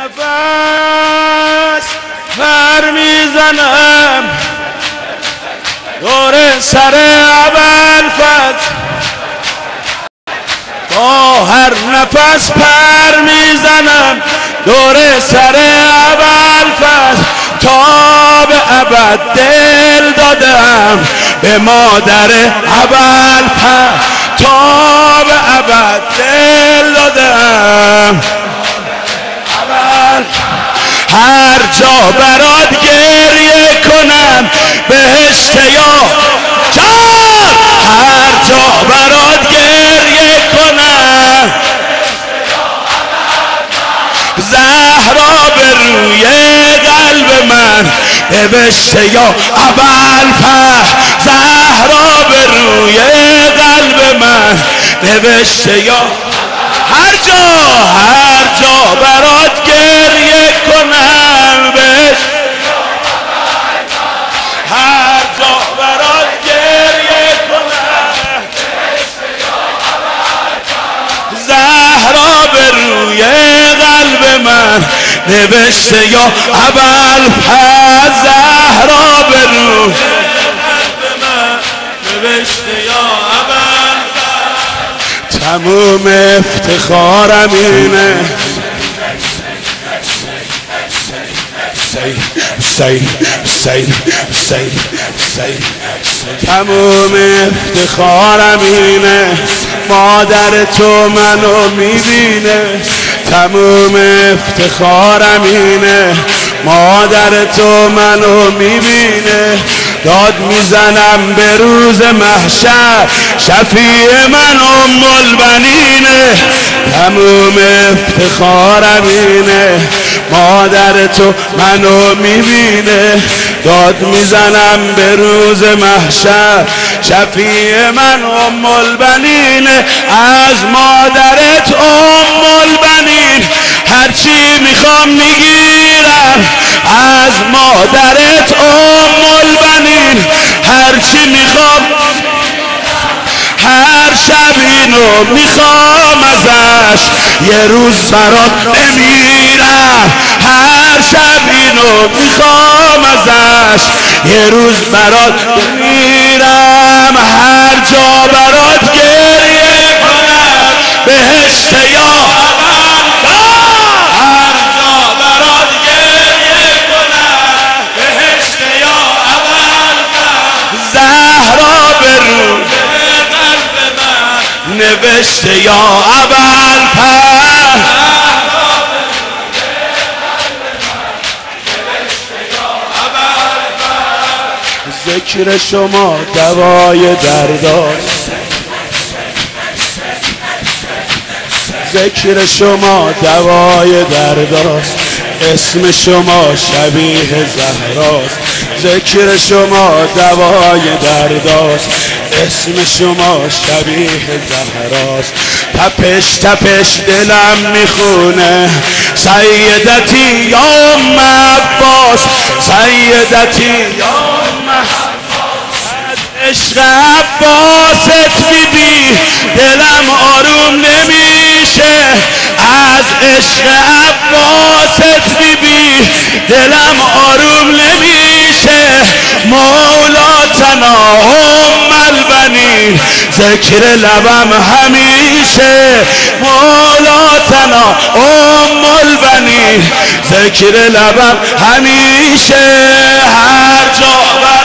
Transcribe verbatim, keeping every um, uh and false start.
نفس پر میزنم دور سر ابوالفضل، با هر نفس پر میزنم دور سر ابوالفضل، تا به ابد دل دادم به مادر ابوالفضل، تا به ابد دل دادم. هر جا برات گریه کنم بهشت یا جان، هر جا برات گریه کنم زهرا به روی قلب من نوشته یا ابوالفضل، زهرا به روی قلب من نوشته یا. هر جا هر جا برات گریه کنم بهش، هر جا برات گریه کنم زهرا به روی قلب من نوشته یا ابوالفضل، زهرا به روی قلب من نوشته یا ابوالفضل. تموم افتخارم اینه حسین حسین حسین حسین، تموم افتخارم اینه مادر تو منو میبینه، تموم افتخارم اینه مادر تو منو میبینه، داد میزنم به روز محشر شفیع من ام البنینه، تموم افتخارم اینه مادر تو منو میبینه، داد میزنم به روز محشر شفیع من ام البنینه، از مادرت ام البنین هرچی میخوام میگیرم، از مادرت ام البنین هرچی میخوام، هر شب اینو میخوام ازش یه روز برات نمیرم، هر شب اینو میخوام ازش یه روز برات نمیرم، هر جا برات گریه کنم بهشت یا هر جا برات گریه کنم بهشت یا ابوالفضل، زهرا به روی نوشته یا ابوالفضل، ذکر شما دوای درداست، ذکر شما دوای درداست، اسم شما شبیه زهراست، ذکر شما دوای درداست، اسم شما شبیه زهراست، تپش تپش دلم میخونه سیدتی یا ام عباس، سیدتی یا ام عباس، از عشق عباست بیبی دلم آروم نمیشه، از عشق عباست بیبی دلم آروم نمیشه، مولاتنا ام البنین ذکر لبم همیشه، مولاتنا ام البنین ذکر لبم همیشه، هر جا